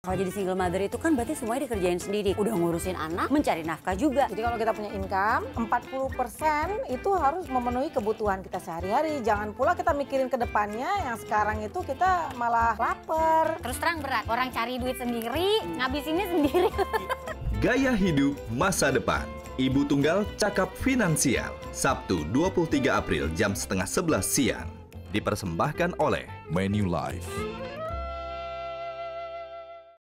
Kalau jadi single mother itu kan berarti semuanya dikerjain sendiri. Udah ngurusin anak, mencari nafkah juga. Jadi kalau kita punya income, 40% itu harus memenuhi kebutuhan kita sehari-hari. Jangan pula kita mikirin ke depannya yang sekarang itu kita malah lapar. Terus terang berat, orang cari duit sendiri, ngabisinnya sendiri. Gaya hidup masa depan. Ibu Tunggal Cakap Finansial. Sabtu 23 April jam setengah 11 siang. Dipersembahkan oleh Manulife.